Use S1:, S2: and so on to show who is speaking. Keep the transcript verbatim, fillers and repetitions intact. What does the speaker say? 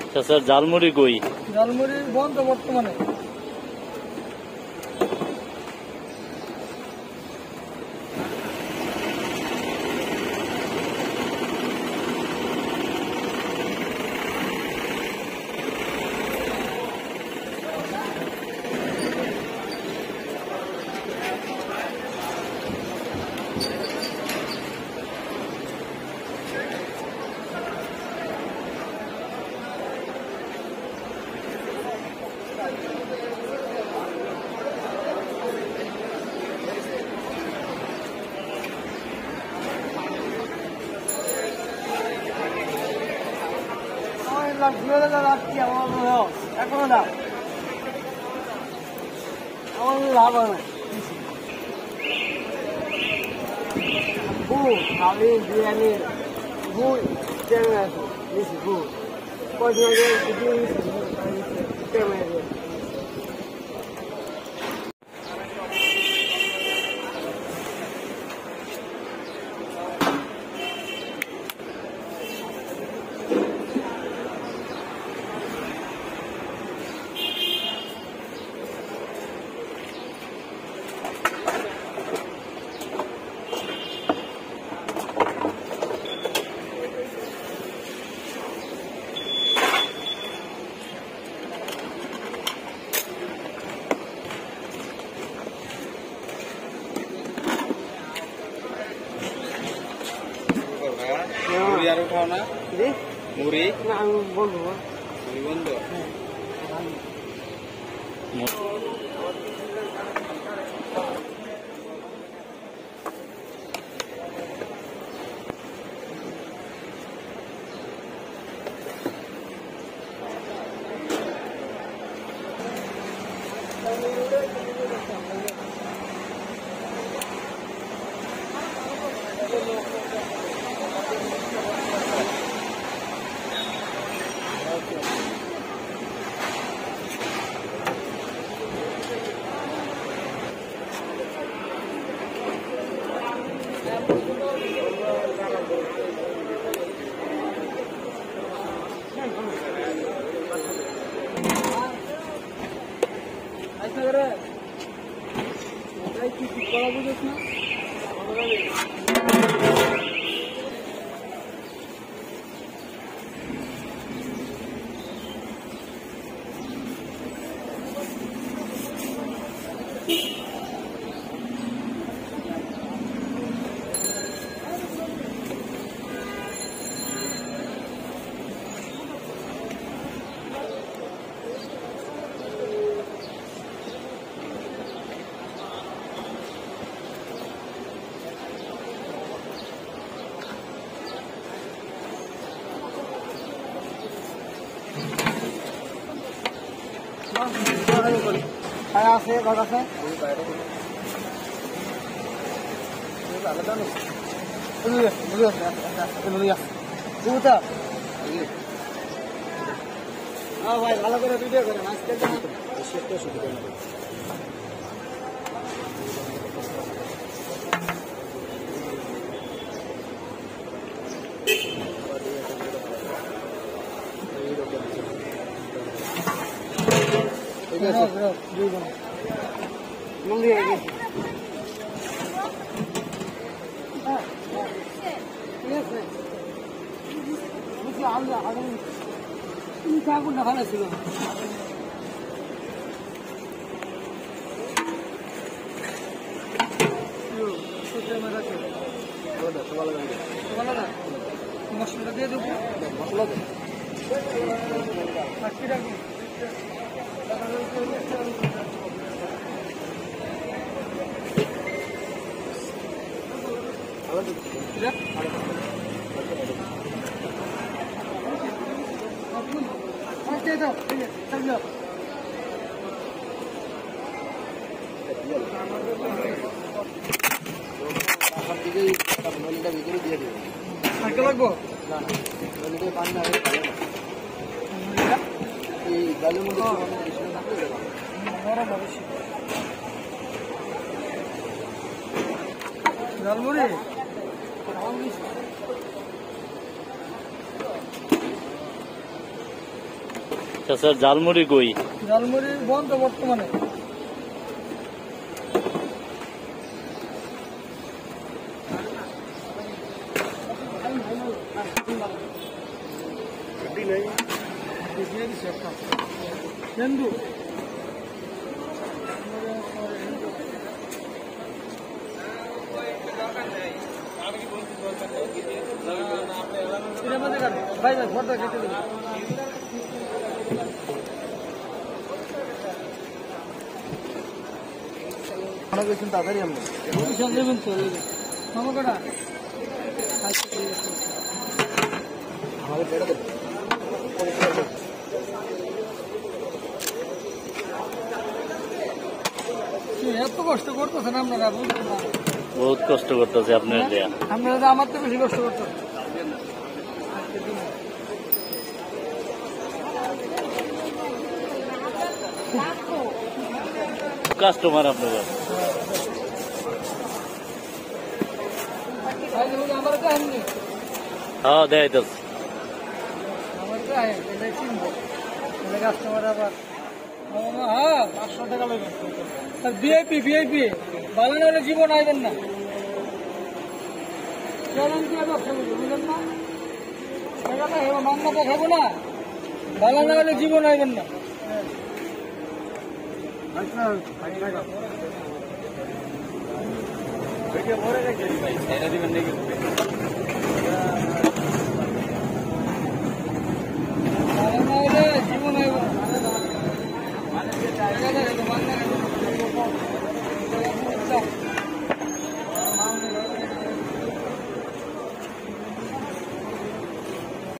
S1: Sir jhalmuri কই?
S2: ঝালমুড়ি বন্ধ বর্তমানে। এখনো না আমার লাভ হয় না আমি বিরিয়ানি ভুল চ্যানেল আছে নিচ্ছি ভুল কদিন আগে মুড়ি আর উঠাও না মুড়ি না আমি বন্ধ মুড়ি বন্ধ আছে ঘর আছে ভাই ভালো করে ভিডিও করে ঠিক আছে মন্দির গেছি ঠিক আছে আগুনটা ভালো ছিল মশলাটা দিয়ে দেবো মশলা দেবো ভিতরে দিয়ে দেবো লাগবো না না পানি না এই গালের মধ্যে ঝালমুড়ি
S1: স্যার ঝালমুড়ি কই?
S3: ঝালমুড়ি বন্ধ বর্তমানে। হিন্দু ভাই ভাই ফটো কেটে দিন। তাড়াতাড়ি আমরা দেবেন তো মামা কটা আমাদের পেটে দেবেন। এত কষ্ট করতেছেন আপনারা, বুঝলেন না?
S1: বহুত কষ্ট করতেছে আপনার দেয়া।
S3: আপনারা আমার তো বেশি কষ্ট করতেন।
S1: কাস্টমার আপনারা
S3: আমার কাহিনী
S1: হ্যাঁ দেখাইতেছে।
S3: আমার কাহিনী চিনবো কাস্টমার আবার হ্যাঁ পাঁচশো টাকা লাগবে। ভিআইপি ভিআইপি ভালো না হলে জীবন আইবেন না। চলেন কি ব্যবসা করবো, বুঝলেন না? মামলা দেখাবো না, ভালো না হলে জীবন আইবেন না।
S2: দিবেন নাকি?